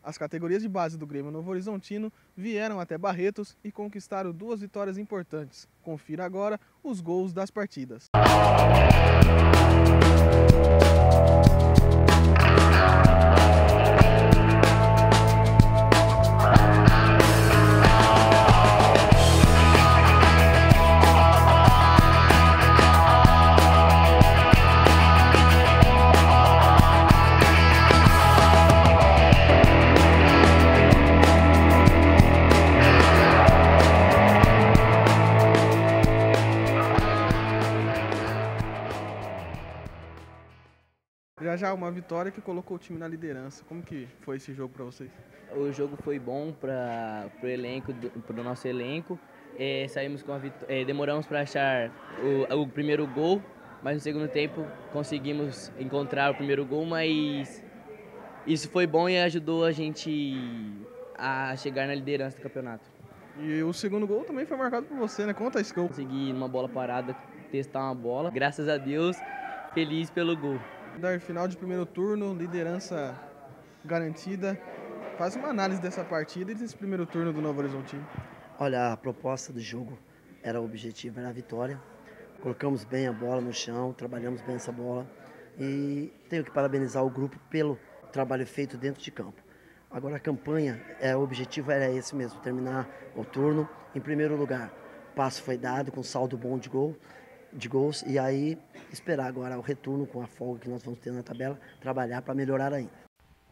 As categorias de base do Grêmio Novo Horizontino vieram até Barretos e conquistaram 2 vitórias importantes. Confira agora os gols das partidas. Já uma vitória que colocou o time na liderança. Como que foi esse jogo para vocês? O jogo foi bom para o nosso elenco. Saímos com a demoramos para achar o primeiro gol, mas no segundo tempo conseguimos encontrar o primeiro gol, mas isso foi bom e ajudou a gente a chegar na liderança do campeonato. E o segundo gol também foi marcado por você, né? Conta esse gol. Consegui, numa bola parada, testar uma bola. Graças a Deus, feliz pelo gol. Final de primeiro turno, liderança garantida. Faz uma análise dessa partida e desse primeiro turno do Novo Horizontino. Olha, a proposta do jogo era o objetivo, era a vitória. Colocamos bem a bola no chão, trabalhamos bem essa bola e tenho que parabenizar o grupo pelo trabalho feito dentro de campo. Agora a campanha, o objetivo era esse mesmo, terminar o turno em primeiro lugar. O passo foi dado com saldo bom de gols e aí esperar agora o retorno com a folga que nós vamos ter na tabela, trabalhar para melhorar ainda.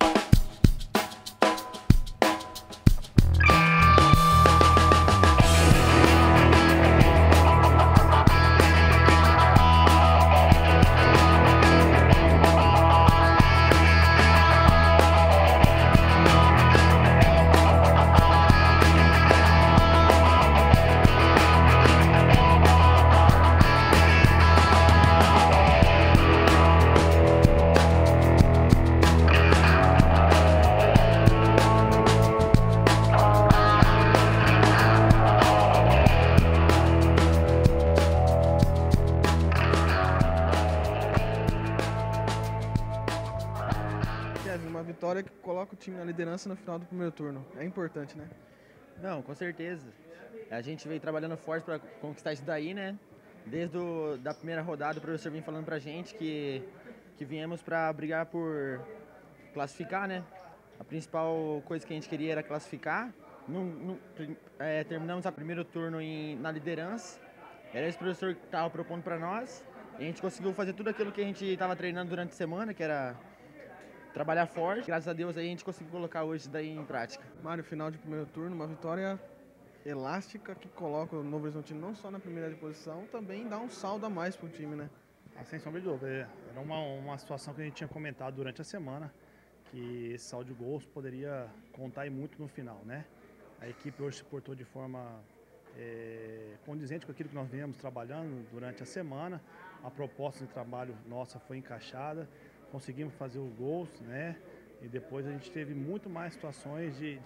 Uma vitória que coloca o time na liderança no final do primeiro turno. É importante, né? Não, com certeza. A gente veio trabalhando forte para conquistar isso daí, né? Desde da primeira rodada, o professor vem falando pra gente que viemos para brigar por classificar, né? A principal coisa que a gente queria era classificar. Terminamos o primeiro turno na liderança. Era esse professor que estava propondo para nós. E a gente conseguiu fazer tudo aquilo que a gente estava treinando durante a semana, que era trabalhar forte. Graças a Deus aí a gente conseguiu colocar hoje daí em prática. Mário, final de primeiro turno, uma vitória elástica que coloca o Novo Horizontino não só na primeira posição, também dá um saldo a mais para o time, né? Sem sombra de dúvida. Era uma situação que a gente tinha comentado durante a semana, que esse saldo de gols poderia contar muito no final, né? A equipe hoje se portou de forma condizente com aquilo que nós viemos trabalhando durante a semana. A proposta de trabalho nossa foi encaixada. Conseguimos fazer os gols, né? E depois a gente teve muito mais situações de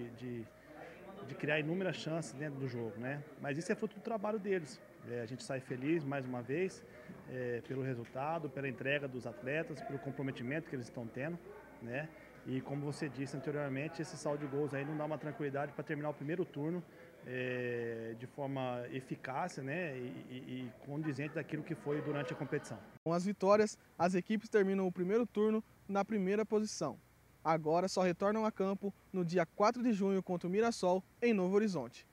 criar inúmeras chances dentro do jogo, né? Mas isso é fruto do trabalho deles. A gente sai feliz mais uma vez pelo resultado, pela entrega dos atletas, pelo comprometimento que eles estão tendo, né? E como você disse anteriormente, esse saldo de gols aí não dá uma tranquilidade para terminar o primeiro turno de forma eficaz, né, e condizente daquilo que foi durante a competição. Com as vitórias, as equipes terminam o primeiro turno na primeira posição. Agora só retornam a campo no dia 4 de junho contra o Mirassol, em Novo Horizonte.